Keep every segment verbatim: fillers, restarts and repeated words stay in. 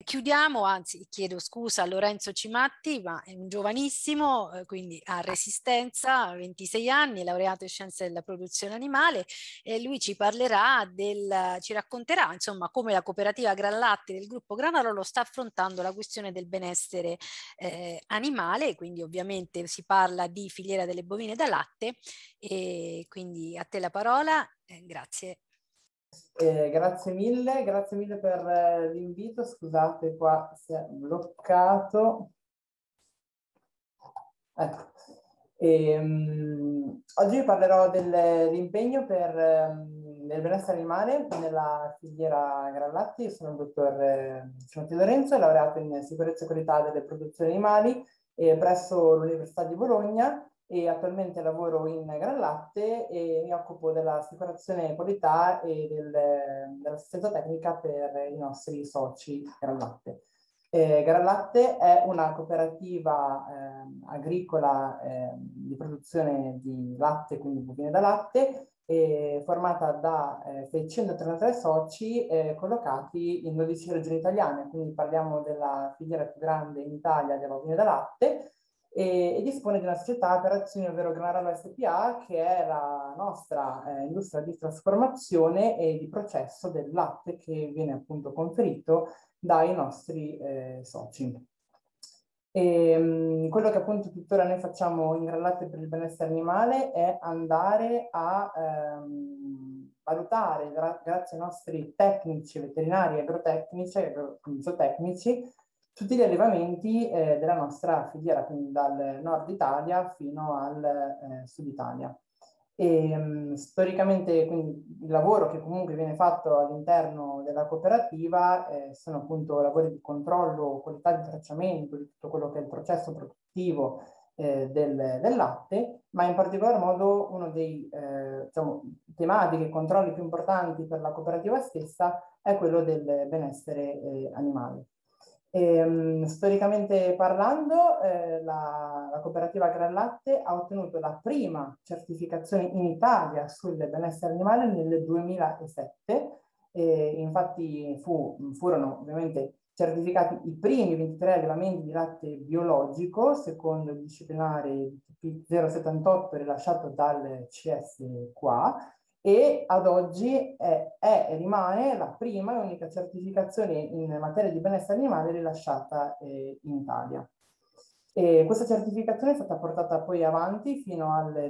chiudiamo, anzi chiedo scusa a Lorenzo Cimatti, ma è un giovanissimo, eh, quindi ha Resistenza, ventisei anni, laureato in scienze della produzione animale, e lui ci parlerà del, ci racconterà insomma come la cooperativa Gran Latte del gruppo Granarolo sta affrontando la questione del benessere eh, animale, quindi ovviamente si parla di filiera delle bovine da latte, e quindi a te la parola, eh, grazie. Eh, grazie mille, grazie mille per eh, l'invito. Scusate, qua si è bloccato. Ecco. E, um, oggi parlerò dell'impegno per um, il benessere animale nella filiera Gran Latte. Io sono il dottor eh, Cimatti Lorenzo, laureato in sicurezza e qualità delle produzioni animali eh, presso l'Università di Bologna, e attualmente lavoro in Gran Latte e mi occupo dell'assicurazione qualità e del, dell'assistenza tecnica per i nostri soci Gran Latte. Eh, Gran Latte è una cooperativa eh, agricola eh, di produzione di latte, quindi bovine da latte, eh, formata da eh, seicentotrentatré soci eh, collocati in dodici regioni italiane, quindi parliamo della filiera più grande in Italia della bovine da latte, e, e dispone di una società per azioni, ovvero Granarolo S P A, che è la nostra eh, industria di trasformazione e di processo del latte che viene appunto conferito dai nostri eh, soci. E, mh, quello che appunto tuttora noi facciamo in Gran Latte per il benessere animale è andare a ehm, valutare, gra grazie ai nostri tecnici veterinari, agrotecnici, agro zootecnici, tutti gli allevamenti eh, della nostra filiera, quindi dal nord Italia fino al eh, sud Italia. E, um, storicamente quindi il lavoro che comunque viene fatto all'interno della cooperativa eh, sono appunto lavori di controllo, qualità di tracciamento di tutto quello che è il processo produttivo eh, del, del latte, ma in particolar modo uno dei eh, diciamo, tematiche e controlli più importanti per la cooperativa stessa è quello del benessere eh, animale. E, um, storicamente parlando, eh, la, la cooperativa Gran Latte ha ottenuto la prima certificazione in Italia sul benessere animale nel duemilasette. E infatti fu, furono ovviamente certificati i primi ventitré allevamenti di latte biologico secondo il disciplinare D T P zero settantotto rilasciato dal C S Q A, e ad oggi è, è e rimane la prima e unica certificazione in materia di benessere animale rilasciata eh, in Italia. E questa certificazione è stata portata poi avanti fino al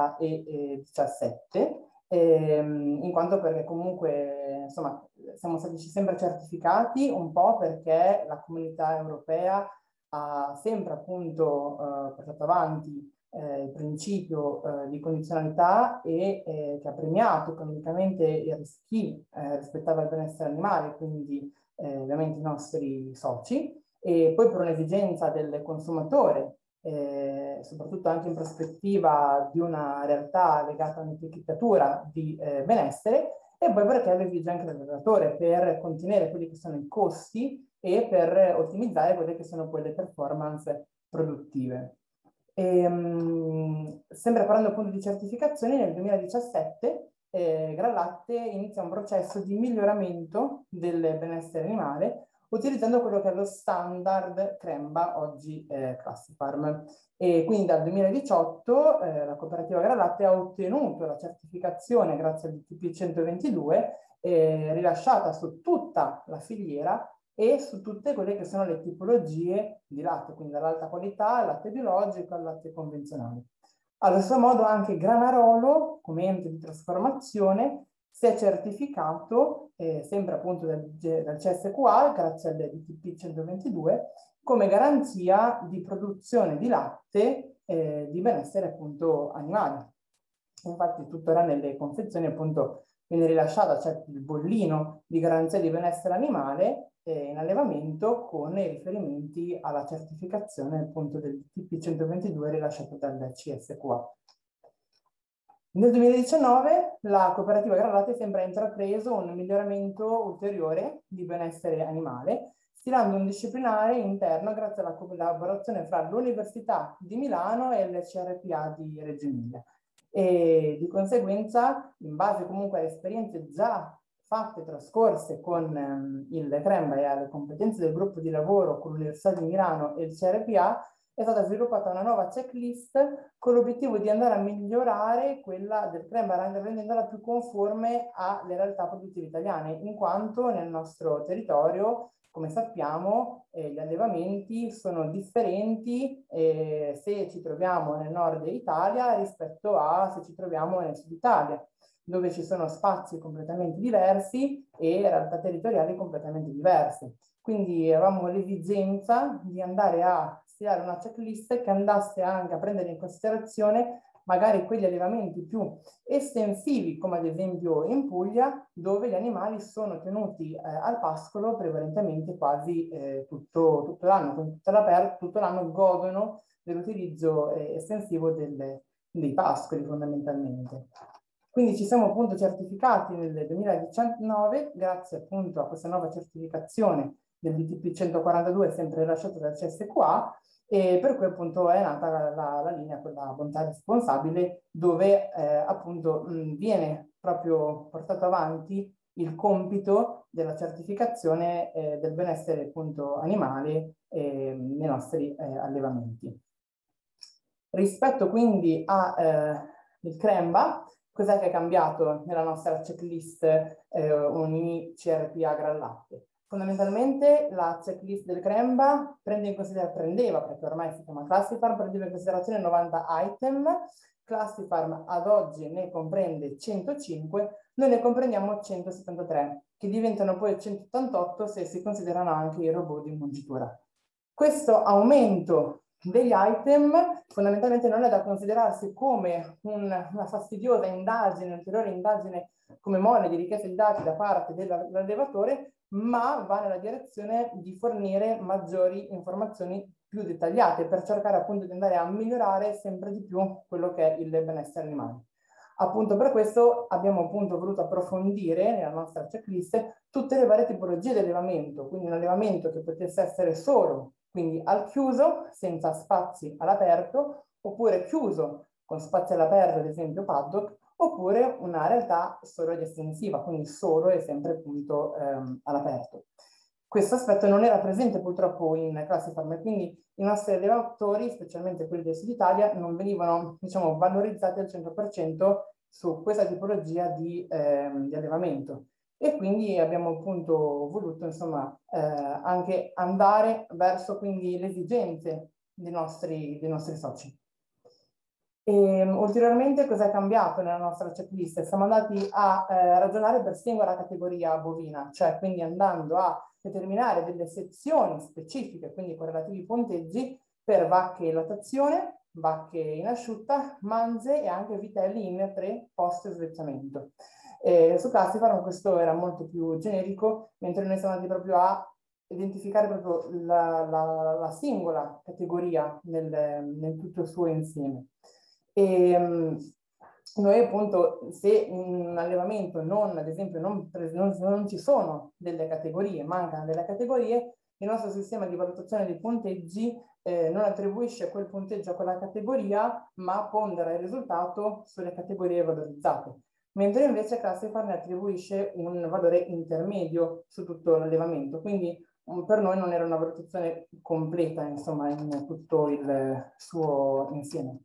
duemiladiciassette, ehm, in quanto perché comunque insomma siamo stati sempre certificati un po' perché la comunità europea ha sempre appunto eh, portato avanti Eh, il principio eh, di condizionalità e eh, che ha premiato economicamente chi eh, rispettava il benessere animale, quindi eh, ovviamente i nostri soci, e poi per un'esigenza del consumatore, eh, soprattutto anche in prospettiva di una realtà legata all'etichettatura di eh, benessere, e poi perché lo esige anche il lavoratore per contenere quelli che sono i costi e per ottimizzare quelle che sono poi le performance produttive. E, um, sempre parlando appunto di certificazioni, nel duemiladiciassette eh, Gran Latte inizia un processo di miglioramento del benessere animale utilizzando quello che è lo standard Cremba, oggi eh, Classifarm. E quindi dal duemiladiciotto eh, la cooperativa Gran Latte ha ottenuto la certificazione grazie al D T P centoventidue eh, rilasciata su tutta la filiera e su tutte quelle che sono le tipologie di latte, quindi dall'alta qualità al latte biologico al latte convenzionale. Allo stesso modo anche Granarolo, come ente di trasformazione, si è certificato, eh, sempre appunto dal, dal C S Q A, grazie al D T P centoventidue, come garanzia di produzione di latte eh, di benessere appunto animale. Infatti tuttora nelle confezioni appunto viene rilasciata, cioè il bollino di garanzia di benessere animale eh, in allevamento con i riferimenti alla certificazione appunto del D T P centoventidue rilasciato dal C S Q A. Nel duemiladiciannove la cooperativa Gran Latte sembra ha intrapreso un miglioramento ulteriore di benessere animale, stilando un disciplinare interno grazie alla collaborazione fra l'Università di Milano e il C R P A di Reggio Emilia. E di conseguenza, in base comunque alle esperienze già fatte, trascorse con ehm, il Cremba e alle competenze del gruppo di lavoro con l'Università di Milano e il C R P A, è stata sviluppata una nuova checklist con l'obiettivo di andare a migliorare quella del Cremba, rendendola più conforme alle realtà produttive italiane, in quanto nel nostro territorio, come sappiamo, eh, gli allevamenti sono differenti eh, se ci troviamo nel nord Italia rispetto a se ci troviamo nel sud Italia, dove ci sono spazi completamente diversi e realtà territoriali completamente diverse. Quindi avevamo l'esigenza di andare a stilare una checklist che andasse anche a prendere in considerazione magari quegli allevamenti più estensivi, come ad esempio in Puglia, dove gli animali sono tenuti eh, al pascolo prevalentemente quasi eh, tutto, tutto l'anno, quindi tutto l'anno godono dell'utilizzo eh, estensivo delle, dei pascoli fondamentalmente. Quindi ci siamo appunto certificati nel duemiladiciannove, grazie appunto a questa nuova certificazione del D T P centoquarantadue, sempre rilasciato dal C S Q A, e per cui appunto è nata la, la, la linea, quella bontà responsabile, dove eh, appunto mh, viene proprio portato avanti il compito della certificazione eh, del benessere appunto animale eh, nei nostri eh, allevamenti. Rispetto quindi al eh, Cremba, cos'è che è cambiato nella nostra checklist eh, Unimi C R P A Gran Latte? Fondamentalmente la checklist del Cremba prende in considerazione, prendeva, perché ormai si chiama Classifarm, prendeva in considerazione novanta item, Classifarm ad oggi ne comprende centocinque, noi ne comprendiamo centosettantatré, che diventano poi centottantotto se si considerano anche i robot di mungitura. Questo aumento degli item fondamentalmente non è da considerarsi come un, una fastidiosa indagine, ulteriore indagine come mole di richiesta di dati da parte dell'allevatore, ma va nella direzione di fornire maggiori informazioni più dettagliate per cercare appunto di andare a migliorare sempre di più quello che è il benessere animale. Appunto per questo abbiamo appunto voluto approfondire nella nostra checklist tutte le varie tipologie di allevamento, quindi un allevamento che potesse essere solo, quindi al chiuso, senza spazi all'aperto, oppure chiuso con spazi all'aperto, ad esempio paddock, oppure una realtà solo ed estensiva, quindi solo e sempre appunto ehm, all'aperto. Questo aspetto non era presente purtroppo in Classifarm e quindi i nostri allevatori, specialmente quelli del Sud Italia, non venivano, diciamo, valorizzati al cento per cento su questa tipologia di, ehm, di allevamento. E quindi abbiamo appunto voluto, insomma, eh, anche andare verso quindi le esigenze dei nostri, dei nostri soci. E, ulteriormente cosa è cambiato nella nostra checklist? Siamo andati a eh, ragionare per singola categoria bovina, cioè quindi andando a determinare delle sezioni specifiche, quindi con relativi punteggi, per vacche in lattazione, vacche in asciutta, manze e anche vitelli in pre post svezzamento. Eh, su Classifarm questo era molto più generico, mentre noi siamo andati proprio a identificare proprio la, la, la singola categoria nel, nel tutto il suo insieme. E, um, noi appunto, se in un allevamento non, ad esempio, non, non, non ci sono delle categorie, mancano delle categorie, il nostro sistema di valutazione dei punteggi eh, non attribuisce quel punteggio a quella categoria, ma pondera il risultato sulle categorie valorizzate. Mentre invece Classifarm ne attribuisce un valore intermedio su tutto l'allevamento. Quindi um, per noi non era una valutazione completa, insomma, in tutto il suo insieme.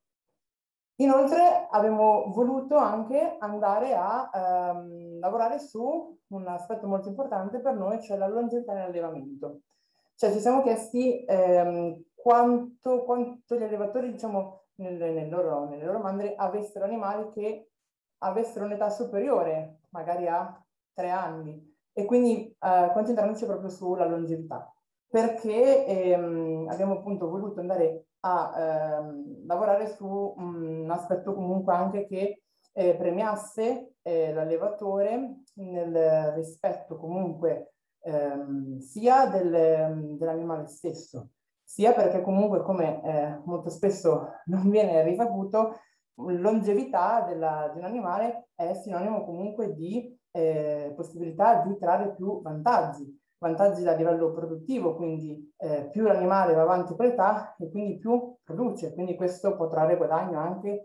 Inoltre abbiamo voluto anche andare a ehm, lavorare su un aspetto molto importante per noi, cioè la longevità nell'allevamento. Cioè ci siamo chiesti ehm, quanto, quanto gli allevatori, diciamo, nelle, nel loro, nelle loro mandrie avessero animali che avessero un'età superiore, magari a tre anni, e quindi eh, concentrandoci proprio sulla longevità. Perché ehm, abbiamo appunto voluto andare a ehm, lavorare su un aspetto comunque anche che eh, premiasse eh, l'allevatore nel rispetto comunque ehm, sia del, dell'animale stesso, sia perché comunque, come eh, molto spesso non viene risaputo, longevità della, di un animale è sinonimo comunque di eh, possibilità di trarre più vantaggi. Vantaggi a livello produttivo, quindi eh, più l'animale va avanti con l'età e quindi più produce, quindi questo può trarre guadagno anche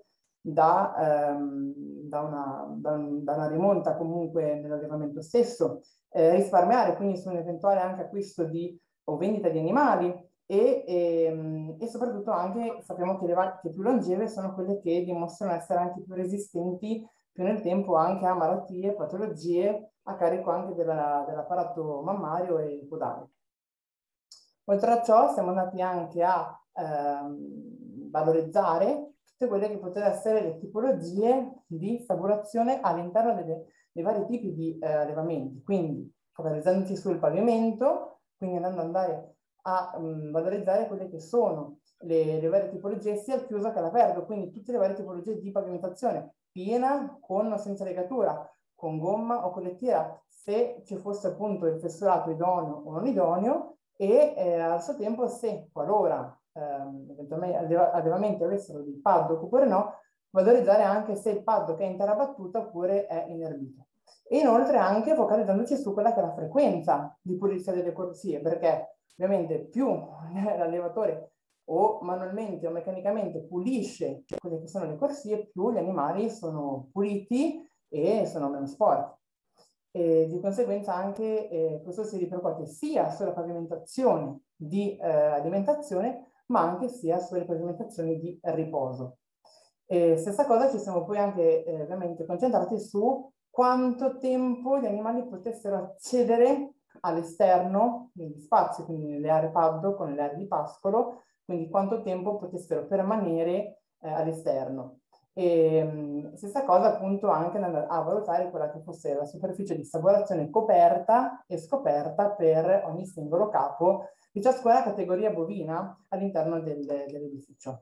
da, ehm, da, una, da, un, da una rimonta comunque nell'allevamento stesso, eh, risparmiare quindi su un eventuale anche acquisto di, o vendita di animali e, e, e soprattutto anche sappiamo che le vacche più longeve sono quelle che dimostrano essere anche più resistenti più nel tempo anche a malattie, patologie a carico anche della, dell'apparato mammario e podale. Oltre a ciò siamo andati anche a ehm, valorizzare tutte quelle che potevano essere le tipologie di saburazione all'interno dei vari tipi di eh, allevamenti, quindi focalizzandoci sul pavimento, quindi andando ad andare a um, valorizzare quelle che sono le, le varie tipologie sia al chiuso che all'aperto, quindi tutte le varie tipologie di pavimentazione, piena, con o senza legatura, con gomma o con lettiera, se ci fosse appunto il fessurato idoneo o non idoneo, e eh, al suo tempo se qualora ehm, eventualmente allevamenti avessero del paddock oppure no, valorizzare anche se il paddock è in terra battuta oppure è inerbito. E inoltre anche focalizzandoci su quella che è la frequenza di pulizia delle corsie, perché ovviamente più l'allevatore o manualmente o meccanicamente pulisce quelle che sono le corsie, più gli animali sono puliti e sono meno sporchi. E di conseguenza anche eh, questo si ripercuote sia sulla pavimentazione di eh, alimentazione, ma anche sia sulle pavimentazioni di riposo. E stessa cosa ci siamo poi anche eh, ovviamente concentrati su quanto tempo gli animali potessero accedere all'esterno negli spazi, quindi nelle aree paddock, nelle aree di pascolo, quindi quanto tempo potessero permanere eh, all'esterno. E stessa cosa appunto anche a valutare quella che fosse la superficie di saburazione coperta e scoperta per ogni singolo capo di ciascuna categoria bovina all'interno del, dell'edificio.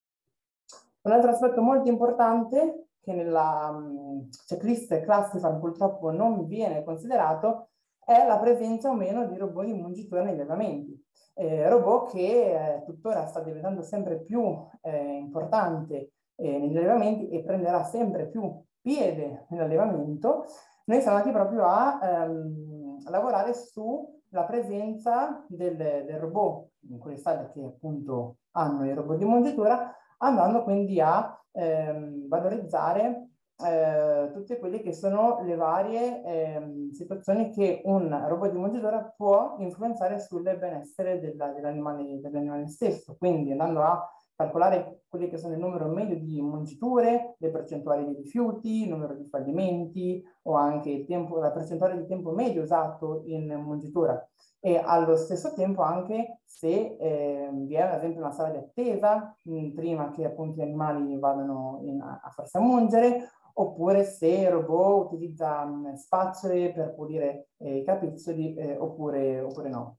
Un altro aspetto molto importante che nella um, checklist Classifan purtroppo non viene considerato è la presenza o meno di robot di mungitura negli allevamenti. Eh, robot che eh, tuttora sta diventando sempre più eh, importante eh, negli allevamenti e prenderà sempre più piede nell'allevamento. Noi siamo andati proprio a ehm, lavorare sulla presenza del, del robot in quelle sale che appunto hanno i robot di mungitura, andando quindi a ehm, valorizzare eh, tutte quelle che sono le varie ehm, situazioni che un robot di mungitura può influenzare sul benessere dell'animale dell stesso, quindi andando a calcolare quelli che sono il numero medio di mungiture, le percentuali di rifiuti, il numero di fallimenti o anche il tempo, la percentuale di tempo medio usato in mungitura. E allo stesso tempo anche se eh, vi è ad esempio una sala di attesa mh, prima che appunto gli animali vadano in, a, a farsi ammungere, oppure se il robot utilizza mh, spazzole per pulire eh, i capezzoli eh, oppure, oppure no.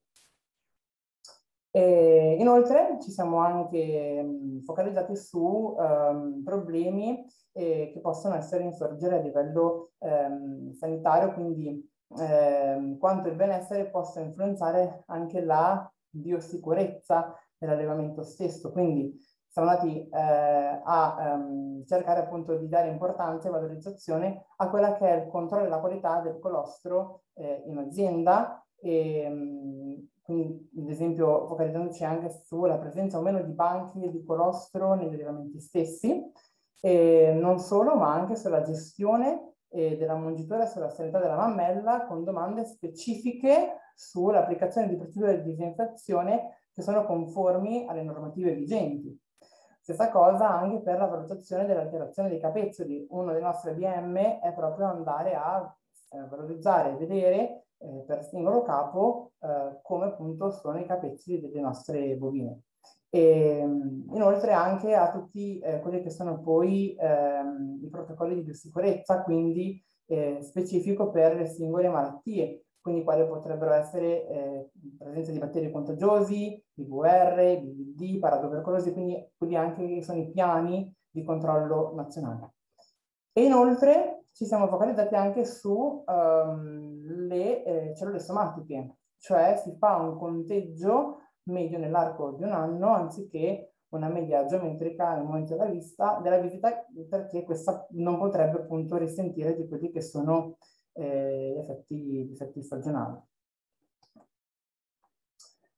E inoltre ci siamo anche mh, focalizzati su um, problemi eh, che possono essere insorgere a livello um, sanitario, quindi um, quanto il benessere possa influenzare anche la biosicurezza dell'allevamento stesso. Quindi siamo andati eh, a um, cercare appunto di dare importanza e valorizzazione a quella che è il controllo della qualità del colostro eh, in azienda e um, quindi ad esempio focalizzandoci anche sulla presenza o meno di banchi e di colostro negli allevamenti stessi, e non solo, ma anche sulla gestione eh, della mungitura e sulla sanità della mammella, con domande specifiche sull'applicazione di procedure di disinfezione che sono conformi alle normative vigenti. Stessa cosa anche per la valutazione dell'alterazione dei capezzoli. Uno dei nostri A B M è proprio andare a eh, valorizzare e vedere Eh, per singolo capo eh, come appunto sono i capezzoli delle nostre bovine. E, inoltre anche a tutti eh, quelli che sono poi ehm, i protocolli di biosicurezza, quindi eh, specifico per le singole malattie, quindi quali potrebbero essere eh, presenza di batteri contagiosi, I V R, B V D, paratubercolosi, quindi quelli anche che sono i piani di controllo nazionale. E inoltre ci siamo focalizzati anche su um, le eh, cellule somatiche, cioè si fa un conteggio medio nell'arco di un anno anziché una media geometrica nel momento della, vista, della visita, perché questa non potrebbe appunto risentire di quelli che sono eh, gli effetti, gli effetti stagionali.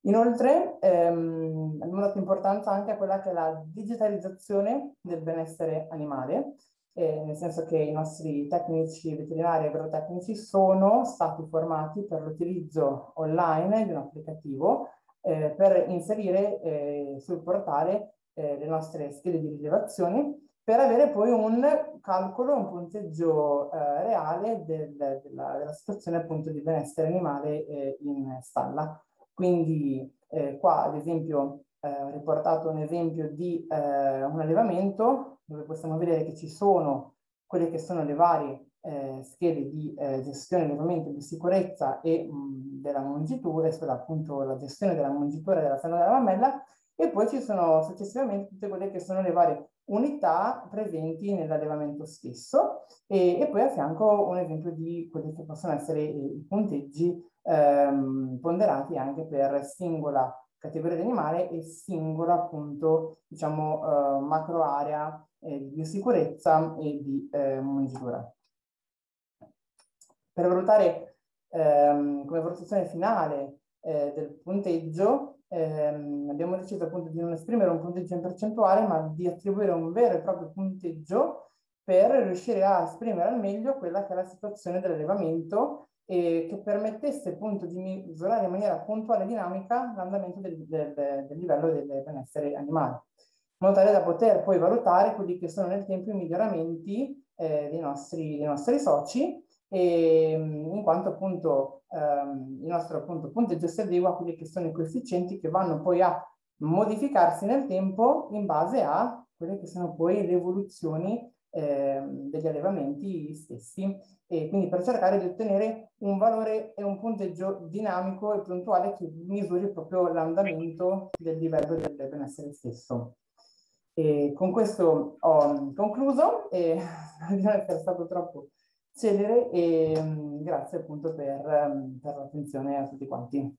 Inoltre ehm, abbiamo dato importanza anche a quella che è la digitalizzazione del benessere animale, eh, nel senso che i nostri tecnici veterinari e agrotecnici sono stati formati per l'utilizzo online di un applicativo eh, per inserire eh, sul portale eh, le nostre schede di rilevazione per avere poi un calcolo, un punteggio eh, reale del, della, della situazione appunto di benessere animale eh, in stalla. Quindi eh, qua ad esempio eh, ho riportato un esempio di eh, un allevamento dove possiamo vedere che ci sono quelle che sono le varie eh, schede di eh, gestione dell'allevamento, di sicurezza e mh, della mungitura, e appunto la gestione della mungitura della fenna della mammella, e poi ci sono successivamente tutte quelle che sono le varie unità presenti nell'allevamento stesso, e, e poi a fianco un esempio di quelli che possono essere i punteggi ehm, ponderati anche per singola categoria di animale e singola appunto diciamo eh, macro area eh, di biosicurezza e di eh, mungitura. Per valutare ehm, come valutazione finale eh, del punteggio ehm, abbiamo deciso appunto di non esprimere un punteggio in percentuale, ma di attribuire un vero e proprio punteggio per riuscire a esprimere al meglio quella che è la situazione dell'allevamento e che permettesse appunto di misurare in maniera puntuale e dinamica l'andamento del, del, del livello del benessere animale, in modo tale da poter poi valutare quelli che sono nel tempo i miglioramenti eh, dei, nostri, dei nostri soci, e, in quanto appunto ehm, il nostro appunto punteggio si adegua a quelli che sono i coefficienti che vanno poi a modificarsi nel tempo in base a quelle che sono poi le evoluzioni eh, degli allevamenti stessi, e quindi per cercare di ottenere un valore e un punteggio dinamico e puntuale che misuri proprio l'andamento del livello del benessere stesso. E con questo ho concluso e spero di non essere stato troppo celere e um, grazie appunto per, um, per l'attenzione a tutti quanti.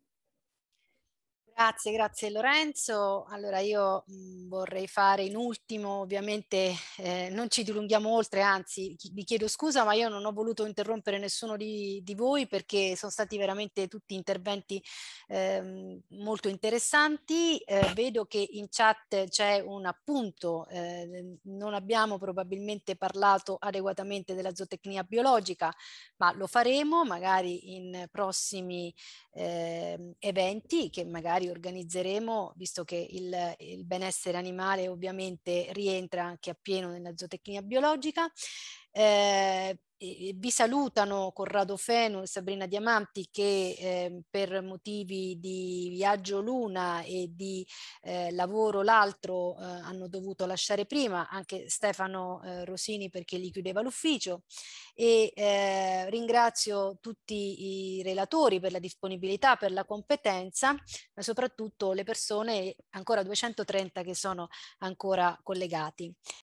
Grazie, grazie Lorenzo. Allora io mh, vorrei fare in ultimo, ovviamente eh, non ci dilunghiamo oltre, anzi vi chiedo scusa, ma io non ho voluto interrompere nessuno di, di voi perché sono stati veramente tutti interventi eh, molto interessanti. Eh, vedo che in chat c'è un appunto, eh, non abbiamo probabilmente parlato adeguatamente della zootecnia biologica, ma lo faremo magari in prossimi eh, eventi che magari organizzeremo, visto che il, il benessere animale ovviamente rientra anche appieno nella zootecnia biologica. Eh, vi salutano Corrado Fenu e Sabrina Diamanti che eh, per motivi di viaggio Luna e di eh, lavoro l'altro eh, hanno dovuto lasciare prima, anche Stefano eh, Rosini perché gli chiudeva l'ufficio, e eh, ringrazio tutti i relatori per la disponibilità, per la competenza, ma soprattutto le persone, ancora duecentotrenta che sono ancora collegati.